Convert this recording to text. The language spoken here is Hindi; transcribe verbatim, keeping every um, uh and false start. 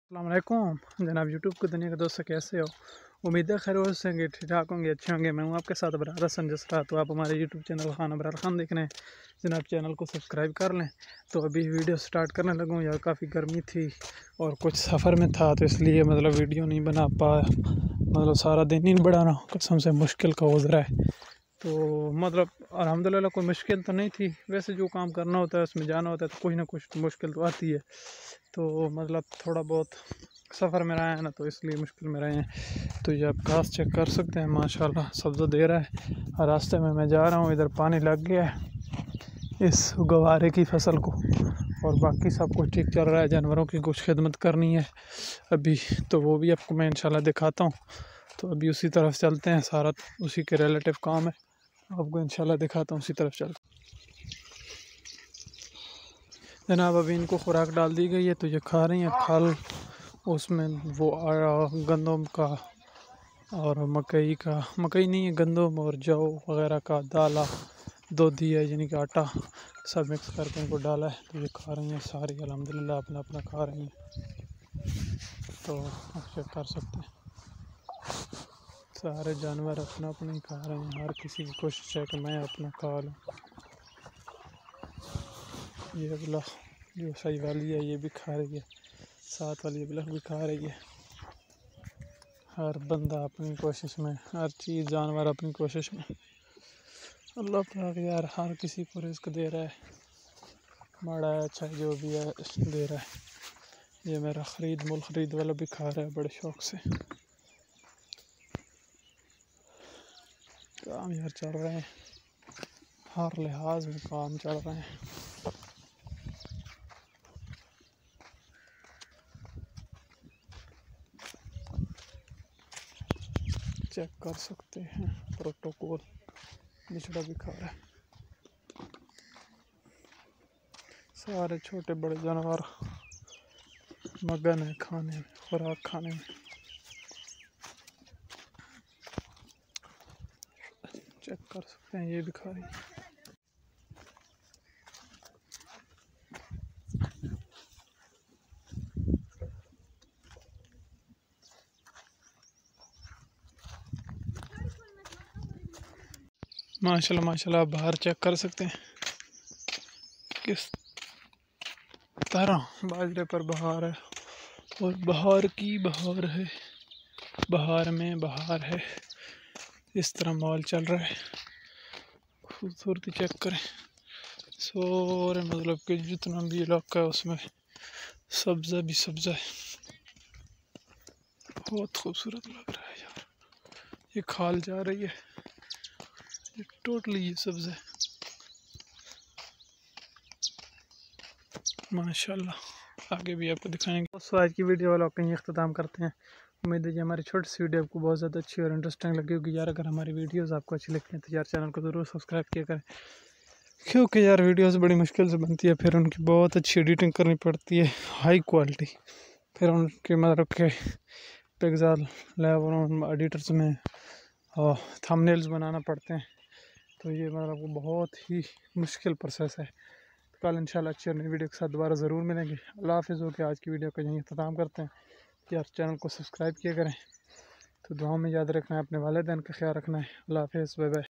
अस्सलाम वालेकुम जनाब यूट्यूब को दुनिया के दोस्तों, कैसे हो? उम्मीद है खैर हो होंगे, ठीक ठाक होंगे, अच्छे होंगे। मैं हूं आपके साथ अबरार हसन जसरा। तो आप हमारे यूट्यूब चैनल खान अबरार खान देख रहे हैं। जनाब चैनल को सब्सक्राइब कर लें। तो अभी वीडियो स्टार्ट करने लगूँ यार, काफ़ी गर्मी थी और कुछ सफ़र में था तो इसलिए मतलब वीडियो नहीं बना पाया। मतलब सारा दिन ही बड़ा ना कसम से मुश्किल का गुजरा है। तो मतलब अल्हम्दुलिल्लाह कोई मुश्किल तो नहीं थी। वैसे जो काम करना होता है उसमें जाना होता है तो कुछ ना कुछ मुश्किल तो आती है। तो मतलब थोड़ा बहुत सफ़र में रहा है ना, तो इसलिए मुश्किल में रहे हैं। तो ये आप घास चेक कर सकते हैं, माशाल्लाह सब्ज़ा दे रहा है। और रास्ते में मैं जा रहा हूँ, इधर पानी लग गया है इस गवारे की फसल को। और बाकी सब कुछ ठीक चल रहा है। जानवरों की कुछ खिदमत करनी है अभी, तो वो भी आपको मैं इंशाल्लाह दिखाता हूँ। तो अभी उसी तरफ चलते हैं, सारा उसी के रिलेटिव काम है, आपको इंशाल्लाह दिखाता हूँ उसी तरफ चल। जनाब अभी इनको खुराक डाल दी गई है तो ये खा रही हैं खल। उसमें वो गंदम का और मकई का, मकई नहीं है, गंदम और जौ वगैरह का दाला दूधी है यानी कि आटा सब मिक्स करके इनको डाला है। तो ये खा रही हैं सारी अल्हम्दुलिल्लाह अपना अपना खा रही हैं। तो आप चेक कर सकते हैं सारे जानवर अपना अपना ही खा रहे हैं। हर किसी की कोशिश है कि मैं अपना खा लूँ। ये वाला जो सही वाली है ये भी खा रही है, साथ वाली ब्लख भी खा रही है। हर बंदा अपनी कोशिश में, हर चीज़ जानवर अपनी कोशिश में। अल्लाह पाक यार हर किसी को रिस्क दे रहा है, माड़ा है अच्छा है जो भी है दे रहा है। ये मेरा ख़रीद मुल ख़रीद वाला भी खा रहा है बड़े शौक़ से। काम यार चल रहे हैं, हर लिहाज में काम चल रहे हैं। चेक कर सकते हैं प्रोटोकॉल, बिछड़ा भी खा रहा है। सारे छोटे बड़े जानवर मगन है खाने में, खुराक खाने में। चेक कर सकते हैं ये भी खा रही है। माशाल्लाह माशाल्लाह, बाहर चेक कर सकते हैं किस तरह बाजरे पर बहार है और बहार की बहार है, बहार में बहार है। इस तरह माहौल चल रहा है। खूबसूरती चेक करें, सारे मतलब कि जितना भी इलाका है उसमें सब्ज़ा भी सब्ज़ा है। बहुत खूबसूरत लग रहा है यार। ये खाल जा रही है, ये टोटली ये सब्ज़ा है माशाल्लाह। आगे भी आपको दिखाएंगे। दोस्तों आज की वीडियो वाला कहीं अख्ताम करते हैं। उम्मीद है कि हमारी छोटी सी वीडियो आपको बहुत ज़्यादा अच्छी और इंटरेस्टिंग लगी होगी यार। अगर हमारी वीडियोस आपको अच्छी लगती हैं तो यार चैनल को ज़रूर सब्सक्राइब किया करें, क्योंकि यार वीडियोस बड़ी मुश्किल से बनती है, फिर उनकी बहुत अच्छी एडिटिंग करनी पड़ती है, हाई क्वालिटी। फिर उनके मतलब के पिक्सल लेवल एडिटर्स में और थंबनेल्स बनाना पड़ते हैं। तो ये मतलब बहुत ही मुश्किल प्रोसेस है। तो कल इंशाल्लाह अच्छी नई वीडियो के साथ दोबारा ज़रूर मिलेंगे। अल्लाह हाफ़िज़। हो के आज की वीडियो का यहीं अख्ताम करते हैं। यार चैनल को सब्सक्राइब किया करें। तो दुआओं में याद रखना है, अपने वालिदैन का ख्याल रखना है। अल्लाह हाफ़िज़, बाय बाय।